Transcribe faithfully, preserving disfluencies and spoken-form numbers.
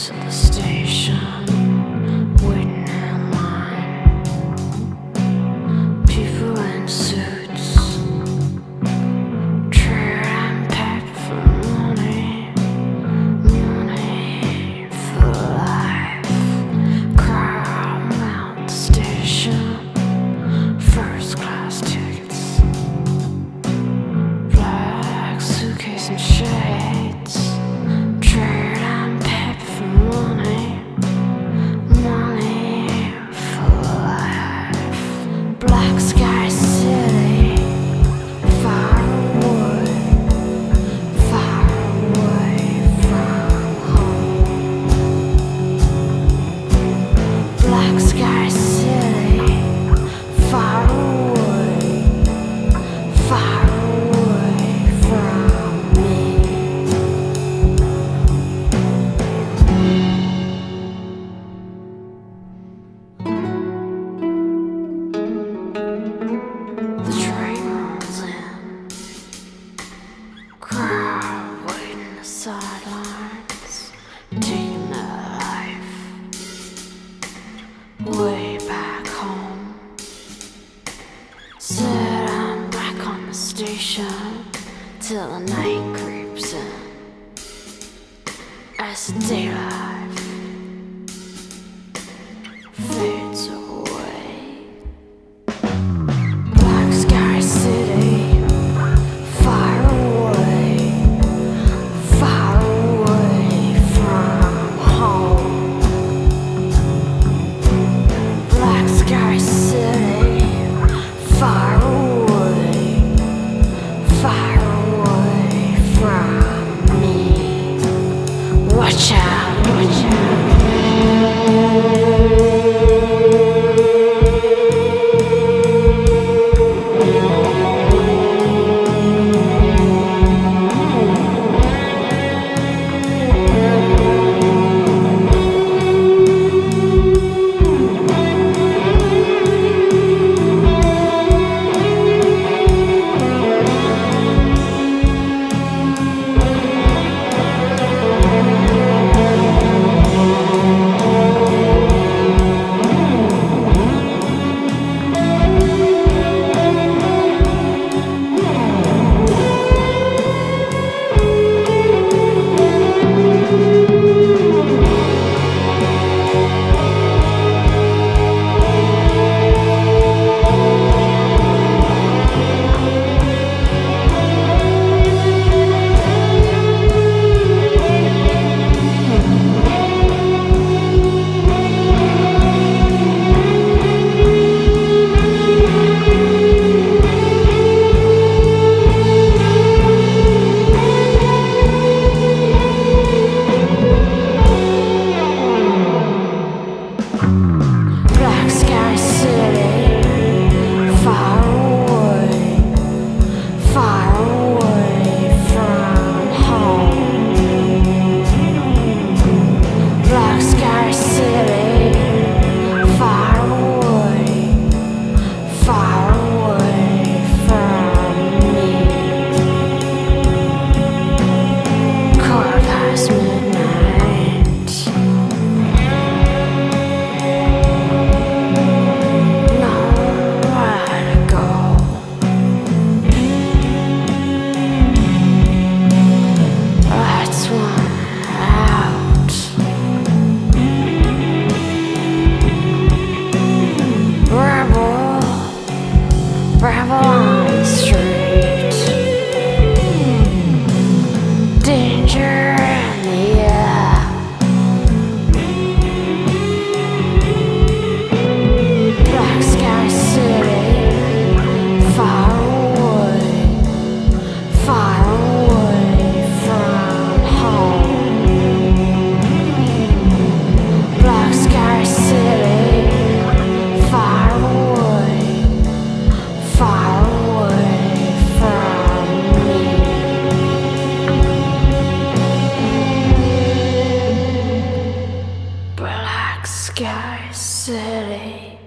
to the station, waiting in line. People in suits, trade and paper for money, money for life. Crowd out the station, first class tickets, black suitcase and shades. Trade and paper for money, money for life. Black sky city, far away, far away from home. Black sky city, far away, far away from me. The train rolls in, crowd waiting the sidelines, taking their life way back home. Sit I'm back on the station till the night creeps in. As the daylight fades away. Black sky city, far away, far away from home. Black sky city, far away, far away from me. Watch out, watch out. Black sky city, far away, far away from home. Black sky city, far away, far away from me. Quarter past midnight. Nowhere to go. Lights went out. Rebel, rebel on the street. Danger in the air. Black sky city, far away, far away from home. Black sky city, far away, far away from me. Black sky city.